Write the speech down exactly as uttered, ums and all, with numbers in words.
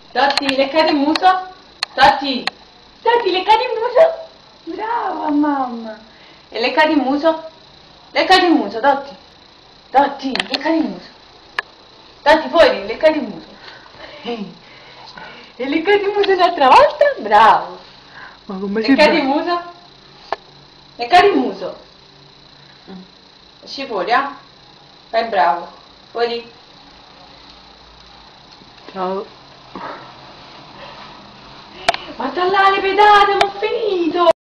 Totti, leccare il muso. Totti, Totti, leccare il muso. Brava mamma. E leccare il muso. Leccare il muso, Totti. Totti, leccare il muso. Totti, fuori, leccare il muso. E leccare il muso un'altra volta. Bravo. Ma come si Leccare fa? il muso. Leccare il muso. Esci fuori, eh? Vai bravo. Fuori. Ciao. Ma sta là le pedate, ma ho finito!